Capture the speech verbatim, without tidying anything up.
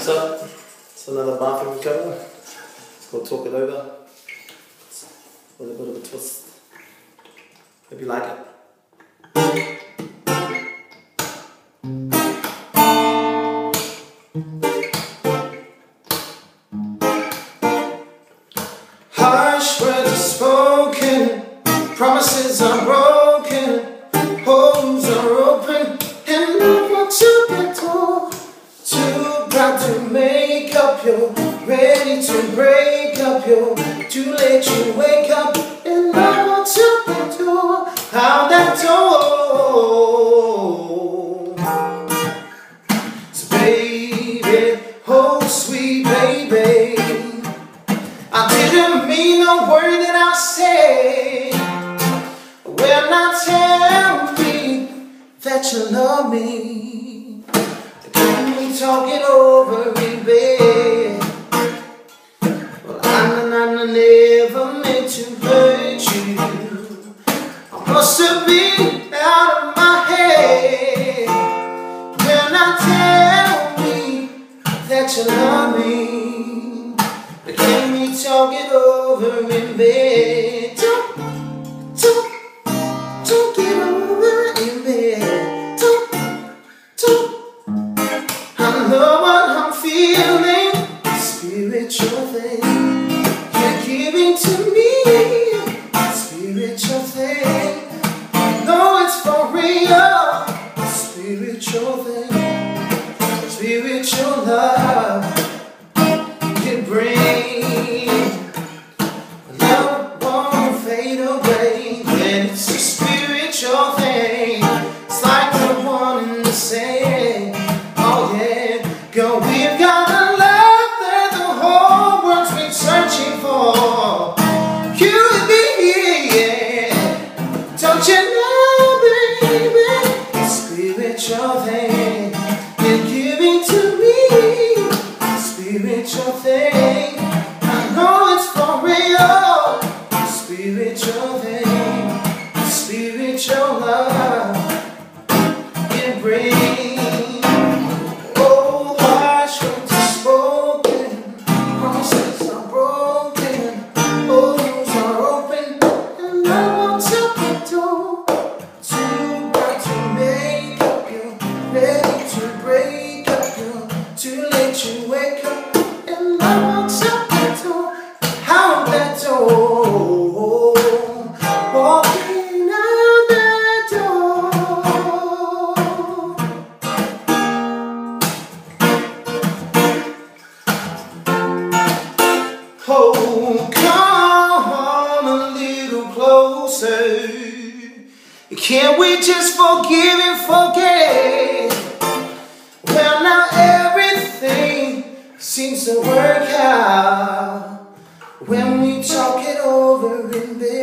up. It's another bathroom cover. It's called Talk It Over. With a bit of a twist. Hope you like it. Harsh words are spoken, promises are broken, holes are open, and I want to get told. Too proud to make up, you're ready to break up, you're too late to wake up, and I want to get told how that told. So baby, oh sweet baby, I didn't mean a word that I said when I tell me that you love me. Can we talk it over in bed? Well, I, I, I never meant to hurt you. I must have been out of my head when I tell me that you love me. But can we talk it over in bed? Talk, talk, talk it over in bed. Talk, talk. I know what I'm feeling, spiritual thing. You're giving to me, spiritual thing. I know it's for real, spiritual thing, spiritual love. You bring love won't fade away when it's a spiritual thing. It's like the one in the same. Oh yeah, girl, we've got a love that the whole world's been searching for. You and me, yeah. Don't you know, baby, it's spiritual thing. You're giving to me, spiritual thing. I know it's for real, spiritual thing, spiritual love. You bring. Oh, come a little closer. Can't we just forgive and forget? Well, now everything seems to work out when we talk it over in bed.